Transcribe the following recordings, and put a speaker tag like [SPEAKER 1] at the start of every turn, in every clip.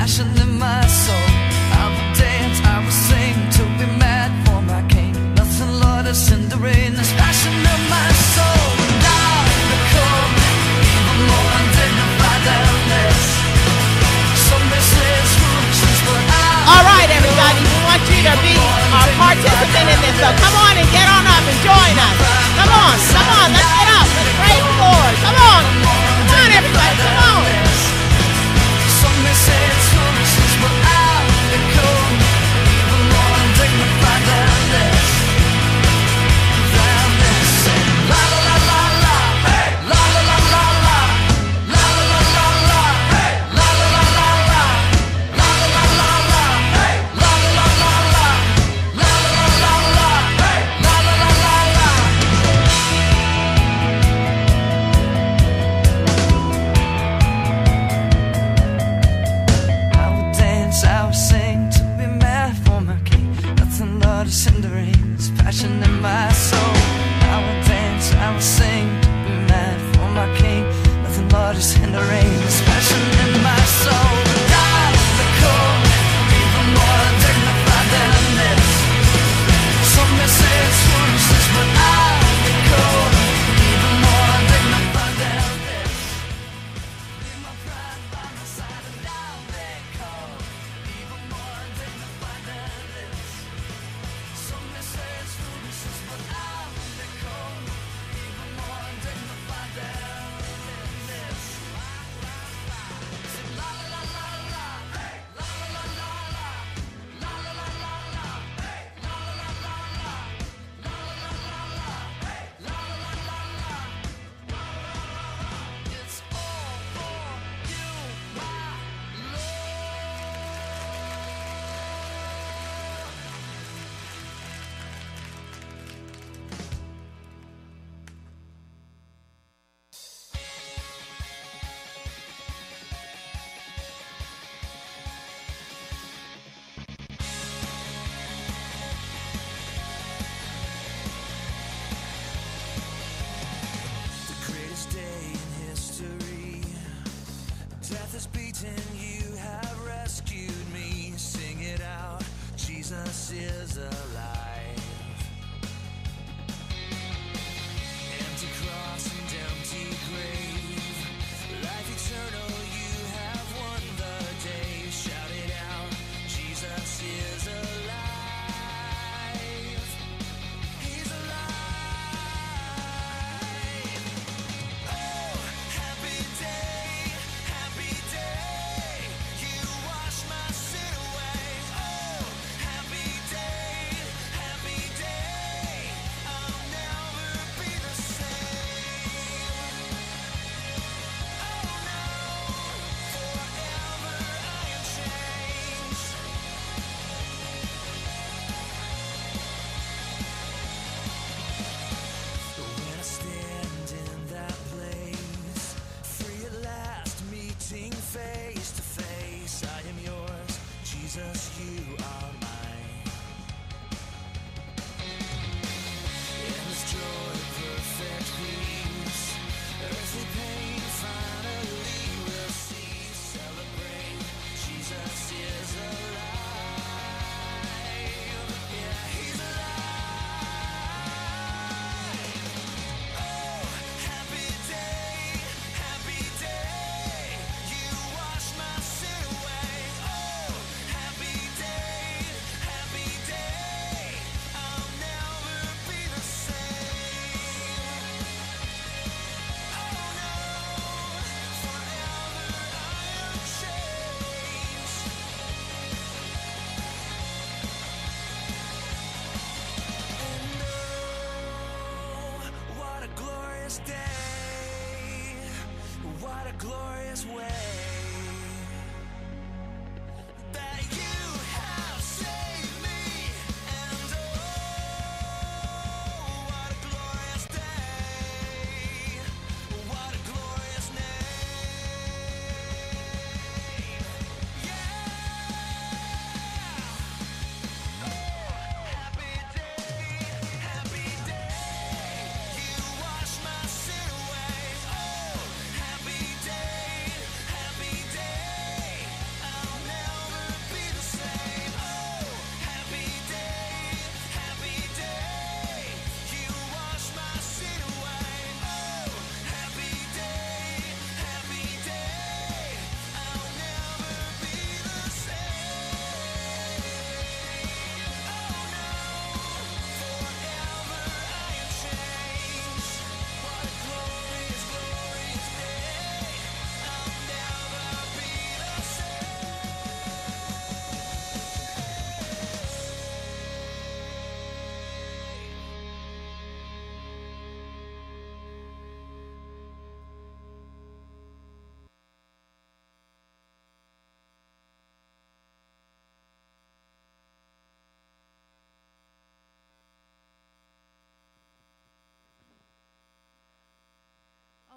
[SPEAKER 1] passion in my soul. I will dance, I will sing to be mad for my king. Nothing, Lord, is hindering this passion in my soul. And I'll become even more undignified than this. Some may say it's foolishness, but
[SPEAKER 2] all right, everybody, we want you to be our participant in this. So come on and get on up and join us. Come on, let's get up. Let's praise the Lord. Come on, everybody, come on.
[SPEAKER 1] Some may say it's foolishness, but I'll become even more undignified than this. La la la la la, hey, la la la la la, la la la la la, hey, la la la la la, la la la la la, hey, la la la la la, la la la la la, hey, la la la la la. I will dance, I will sing to be mad for my king. Nothing, Lord, is hindering this passion in my soul. I will dance, I will sing to be mad for my king. Nothing, Lord, is hindering this passion in my soul. And I'll become even more dignified than this. Some may say it's foolishness, but I'll become even more dignified than this. Leave my pride by my side and I'll become even more dignified than this. Some may say it's foolishness, but I'll become even more dignified than this. Say la la la la la, hey, la la la la la, la la la la la, hey, la la la la la, la la la la la, hey, la la la la la. It's all for you, my The greatest day in history. Death is beaten, you have rescued me. Sing it out, Jesus is alive. Empty cross and empty grave. Life eternal, you have won the day. Shout it out, Jesus is alive. He's alive. Oh, happy day, you wash my sin away. Oh, happy day, I'll never be the same. Oh no, forever I am changed. When I stand in that place, free at last, meeting face to face, I am yours, Jesus, you are mine. Endless joy, perfect peace, earthly pain finally will cease. Celebrate, Jesus is alive. Yeah, he's alive. Oh, happy day, you wash my sin away. Oh, happy day, I'll never be the same. Oh no, forever I am changed. And oh, what a glorious day, what a glorious way that you have saved me. And oh, what a glorious day, what a glorious name. Yeah. Oh, happy day, you wash my sin away. Oh, happy day,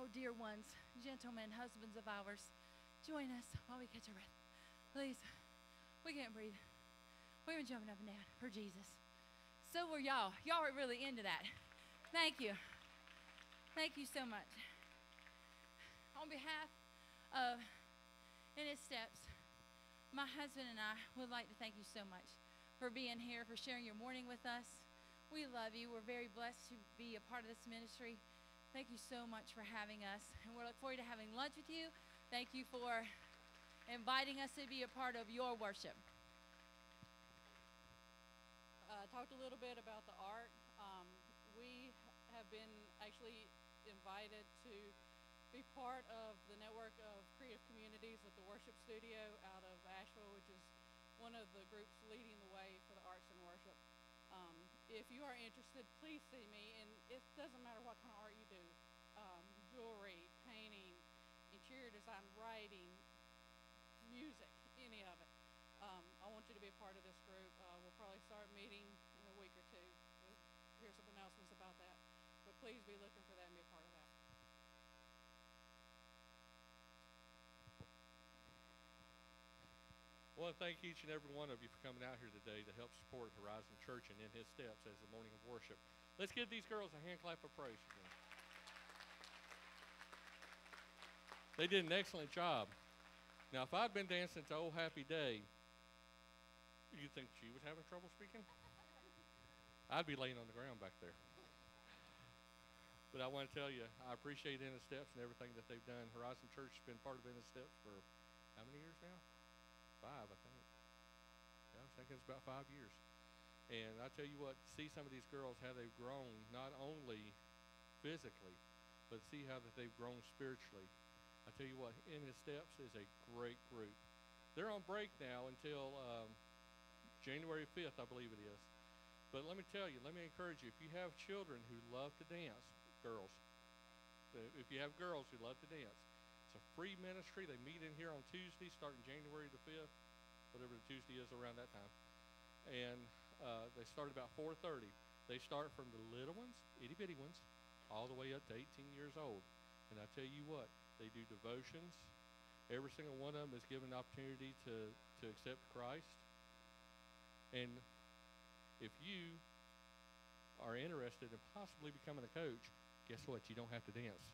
[SPEAKER 3] Oh, dear ones, gentlemen, husbands of ours, join us while we catch our breath. Please. We can't breathe. We've been jumping up and down for Jesus. So were y'all. Y'all were really into that. Thank you. Thank you so much. On behalf of In His Steps, my husband and I would like to thank you so much for being here, for sharing your morning with us. We love you. We're very blessed to be a part of this ministry. Thank you so much for having us. And we look forward to having lunch with you. Thank you for inviting us to be a part of your worship.
[SPEAKER 4] Talked a little bit about the art. We have been actually invited to be part of the network of creative communities with the worship studio out of Asheville, which is one of the groups leading the way for the arts and worship. If you are interested, please see me, and it doesn't matter what kind of art you do, jewelry, painting, interior design, writing, music, any of it. I want you to be a part of this group. We'll probably start meeting in a week or two. We'll hear some announcements about that, but please be looking for that and be a part of that.
[SPEAKER 5] I want to thank each and every one of you for coming out here today to help support Horizon Church and In His Steps as the morning of worship. Let's give these girls a hand clap of praise. They did an excellent job. Now, if I'd been dancing to Old Happy Day, you'd think she was having trouble speaking? I'd be laying on the ground back there. But I want to tell you, I appreciate In His Steps and everything that they've done. Horizon Church has been part of In His Steps for how many years now? 5, I think. Yeah, I was thinking it's about 5 years. And I tell you what, see some of these girls, how they've grown, not only physically, but see how that they've grown spiritually. I tell you what, In His Steps is a great group. They're on break now until January 5th, I believe it is. But let me tell you, let me encourage you, if you have children who love to dance, girls, if you have girls who love to dance, it's a free ministry. They meet in here on Tuesday, starting January the 5th, whatever the Tuesday is around that time. And they start about 4:30. They start from the little ones, itty-bitty ones, all the way up to 18 years old. And I tell you what, they do devotions. Every single one of them is given an opportunity to accept Christ. And if you are interested in possibly becoming a coach, guess what? You don't have to dance.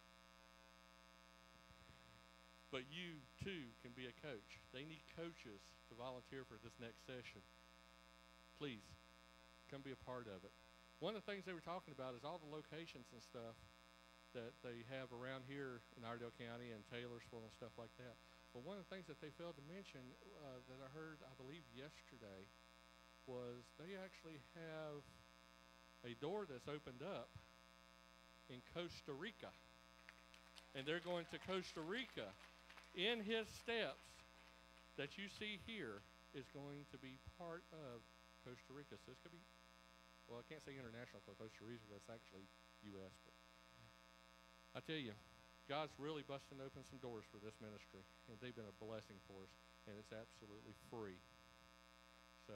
[SPEAKER 5] But you, too, can be a coach. They need coaches to volunteer for this next session. Please, come be a part of it. One of the things they were talking about is all the locations and stuff that they have around here in Iredell County and Taylorsville and stuff like that. But one of the things that they failed to mention that I heard, I believe, yesterday was they actually have a door that's opened up in Costa Rica. And they're going to Costa Rica. In His Steps that you see here is going to be part of Costa Rica. So this could be, well, I can't say international because Costa Rica is actually U.S., but I tell you, God's really busting open some doors for this ministry, and they've been a blessing for us, and it's absolutely free. So,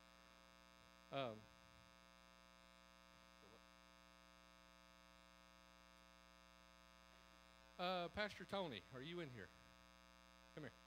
[SPEAKER 5] Pastor Tony, are you in here? Come here.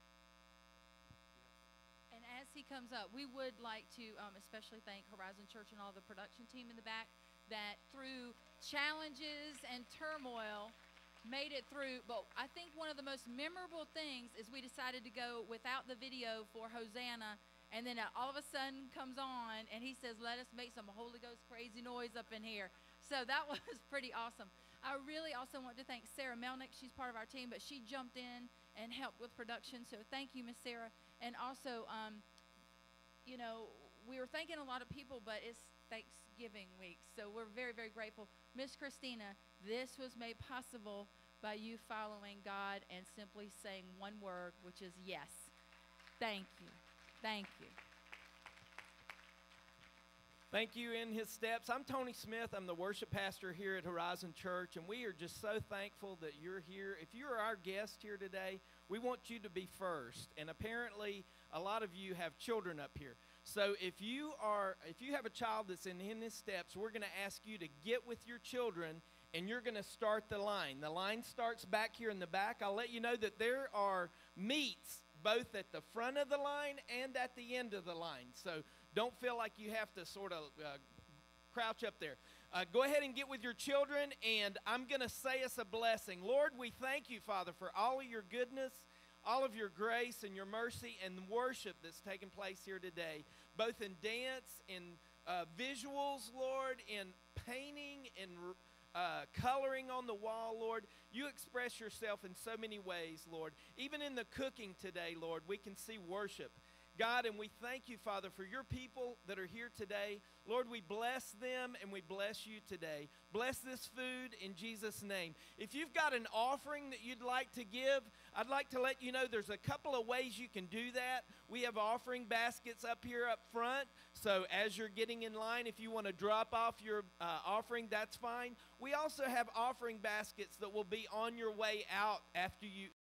[SPEAKER 3] And as he comes up, we would like to especially thank Horizon Church and all the production team in the back that through challenges and turmoil made it through. But I think one of the most memorable things is we decided to go without the video for Hosanna, and then all of a sudden comes on and he says, let us make some Holy Ghost crazy noise up in here. So that was pretty awesome. I really also want to thank Sarah Melnick. She's part of our team, but she jumped in and helped with production. So thank you, Miss Sarah. And also, you know, we were thanking a lot of people, but it's Thanksgiving week. So we're very, very grateful. Miss Christina, this was made possible by you following God and simply saying one word, which is yes. Thank you. Thank you.
[SPEAKER 6] Thank you, In His Steps. I'm Tony Smith. I'm the worship pastor here at Horizon Church, and we are just so thankful that you're here. If you're our guest here today, we want you to be first. And apparently, a lot of you have children up here. So if you have a child that's in His Steps, we're going to ask you to get with your children and you're going to start the line. The line starts back here in the back. I'll let you know that there are meets both at the front of the line and at the end of the line. So don't feel like you have to sort of crouch up there. Go ahead and get with your children, and I'm going to say us a blessing. Lord, we thank you, Father, for all of your goodness, all of your grace and your mercy and worship that's taking place here today, both in dance, in visuals, Lord, in painting, in coloring on the wall, Lord. You express yourself in so many ways, Lord. Even in the cooking today, Lord, we can see worship. God, and we thank you, Father, for your people that are here today. Lord, we bless them and we bless you today. Bless this food in Jesus' name. If you've got an offering that you'd like to give, I'd like to let you know there's a couple of ways you can do that. We have offering baskets up here up front. So as you're getting in line, if you want to drop off your offering, that's fine. We also have offering baskets that will be on your way out after you